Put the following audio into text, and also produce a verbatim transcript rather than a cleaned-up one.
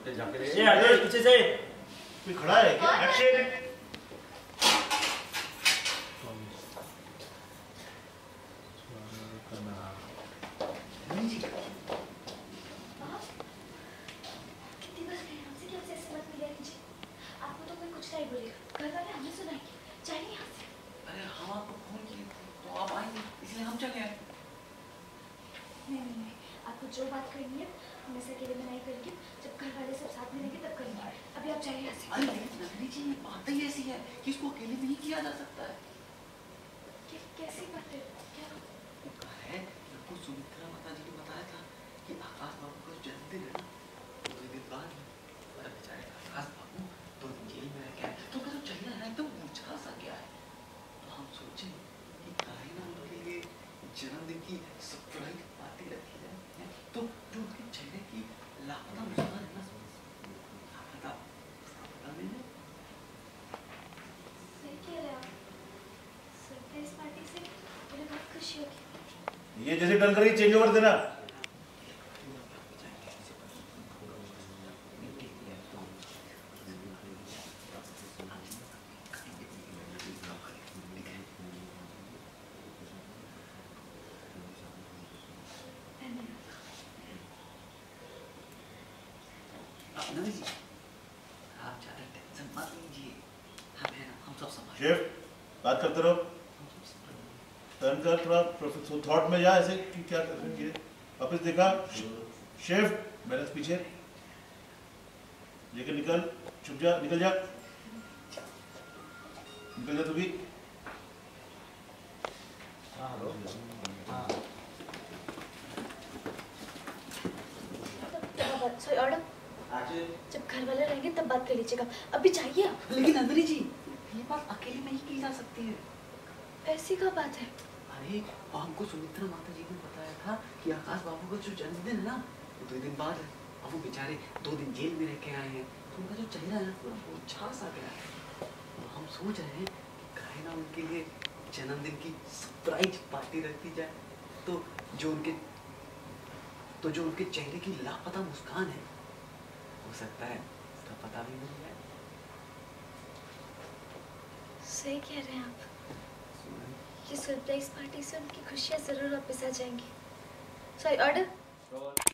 पे जाके ये आ जाओ पीछे से। कोई खड़ा है क्या? एक्शन। जो बात करनी है हम ऐसे अकेले में नहीं करेंगे, जब घर वाले सब साथ में रहेंगे तब करेंगे। अभी आप जाइए यहाँ से। अरे नंदिनी जी ये बात ही ऐसी है कि इसको अकेले में ही किया जा सकता है। कैसी बात है? क्या है? आपको सुमित्रा माता जी ने बताया था कि आकाश बाबू का जन्मदिन है ना, दो दिन बाद। अरे बेचारे आकाश बाबू दो दिन जेल में रह गए तो उनका जो चेहरा है एकदम मुरझा सा गया है। तो हम सोचे कि काहे ना उनके लिए जन्मदिन की सरप्राइज पार्टी रखी जाए, तो जो उनके चेहरे की लापता मुस्कान है ना, लापता लापता नहीं सही कह रहे आप। सरप्राइज पार्टी से मुझे बहुत खुशी होगी। ये जैसे डर करी चेंज ओवर देना। नंदिनी जी आप ज्यादा टेंशन मत लीजिए, हम हैं ना, हम सब संभाल। शेफ बात करते रहो। टर्न कर थोड़ा प्रोफेसर थॉट में जा ऐसे कि क्या कर रहे हैं। वापस देखा शेफ बैलेंस पीछे लेकर निकल, छुप जा, निकल जा, निकल जा तू भी। हाँ हेलो हाँ सॉरी ऑर्डर। जब घर वाले रहेंगे तब बात कर लीजिएगा, अभी चाहिए आप। लेकिन नंदिनी जी ये बात अकेले में ही की जा सकती है। ऐसी क्या बात है? अरे हमको सुमित्रा माता जी ने बताया था कि आकाश बाबू का जो जन्मदिन है ना वो दो दिन बाद है। अब वो बेचारे दो दिन जेल में रह के आए हैं तो उनका जो चेहरा है पूरा मुरझा सा गया है। तो हम सोच रहे हैं कि काहे ना उनके लिए जन्मदिन की सरप्राइज पार्टी रख दी जाए, तो जो उनके तो जो उनके चेहरे की लापता मुस्कान है हो सकता है उसका पता भी मिल जाए। सही कह रहे हैं आप। ये सरप्राइज पार्टी से उनकी खुशियाँ जरूर वापस आ जाएंगी। Sorry order.